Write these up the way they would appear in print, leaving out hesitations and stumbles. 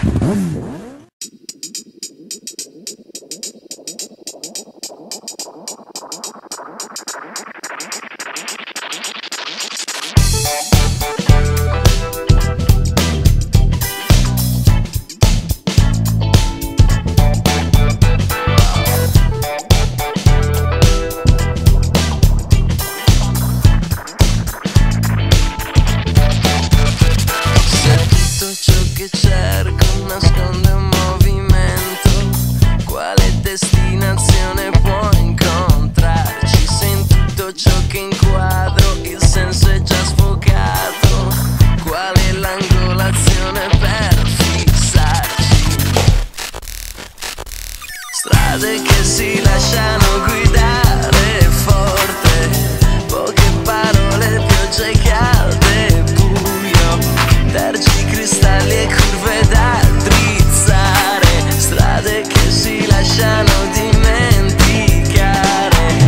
Strade che si lasciano guidare forte, poche parole, piogge calde, buio, tergi, cristalli e curve da drizzare. Strade che si lasciano dimenticare.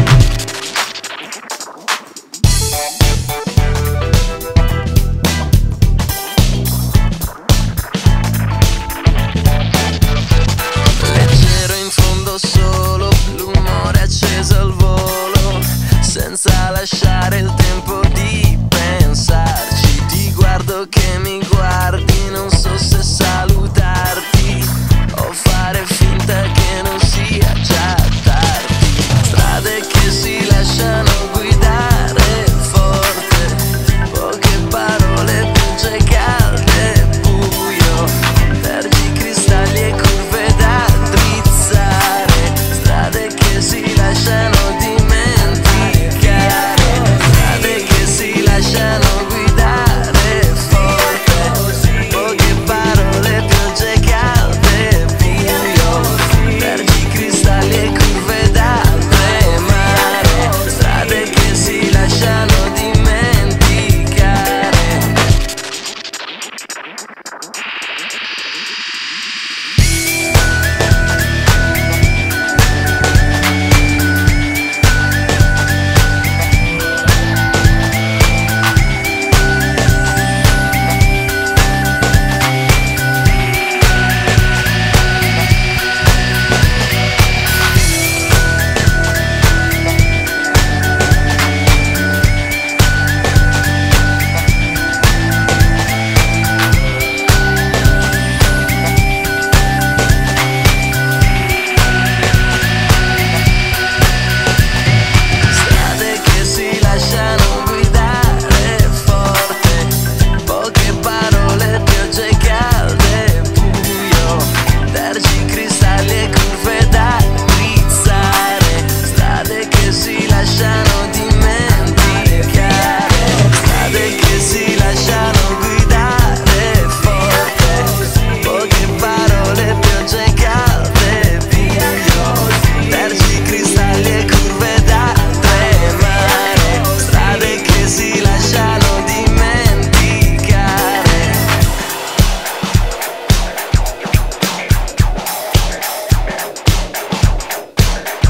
Solo l'umore acceso al volo, senza lasciare il tempo di pensarci. Ti guardo che mi guardi, non so se salutarti o fare finta che non sia già tardi. Strade che si lasciano guidare forte, poche parole, piogge calde, buio, verdi, cristalli e curve da drizzare. Strade che si lasciano dimenticare, strade che si lasciano guidare forte, poche parole, piogge calde, buio, verdi, cristalli e curve da tremare. Strade che si lasciano dimenticare.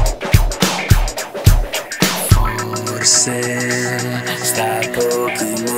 Forse sta pochi